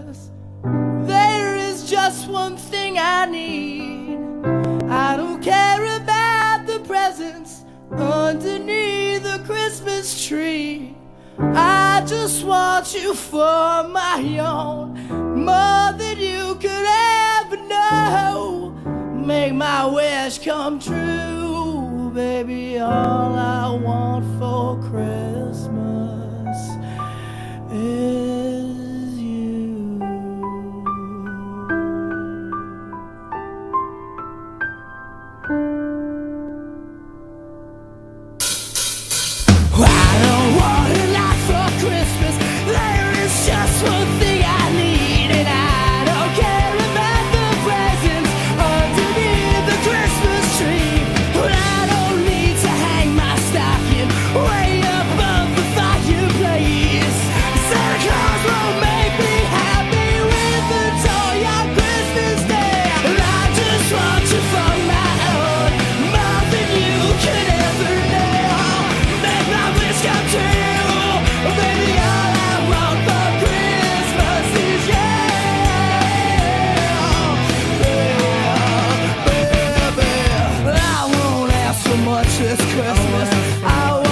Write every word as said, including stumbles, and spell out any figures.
Christmas, there is just one thing I need. I don't care about the presents underneath the Christmas tree. I just want you for my own, more than you could ever know. Make my wish come true, baby. All I want for Christmas is you. I don't want a lot for Christmas. There is just one thing I need, and I don't care about the presents underneath the Christmas tree. But I don't need to hang my stocking way above the fireplace. Santa Claus won't make me happy with a toy on Christmas Day. And I just want you for my own, more than you could ever know. Make my wish come true, baby. All I want for Christmas is you. Yeah, baby, I won't ask for much this Christmas. I